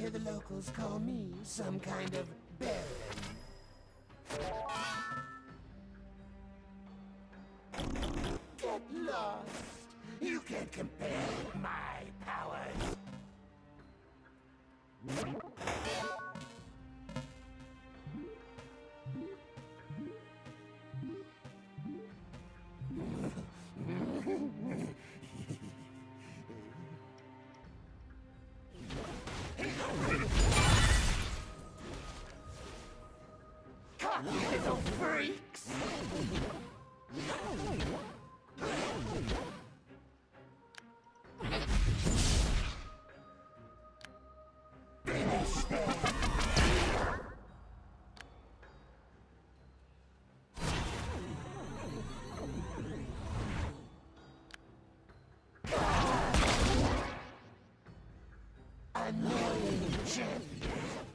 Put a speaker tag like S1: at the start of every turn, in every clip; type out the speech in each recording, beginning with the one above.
S1: hear the locals call me some kind of baron. Get lost. You can't compare with my powers. Little freaks! Finish them! Annoying champion!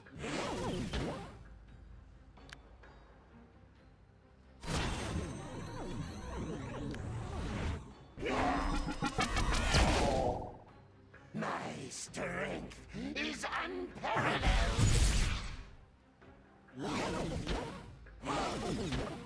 S1: My strength is unparalleled!